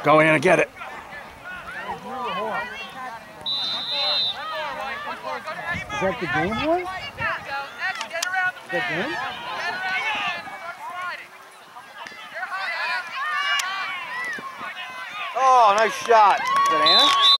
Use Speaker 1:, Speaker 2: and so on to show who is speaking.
Speaker 1: Go in and get it.
Speaker 2: Is that the game, boy? That game?
Speaker 3: Oh, nice shot. Is that Anna?